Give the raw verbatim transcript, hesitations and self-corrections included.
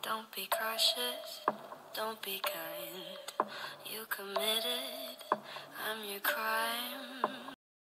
Don't be cautious, don't be kind. You committed, I'm your crime.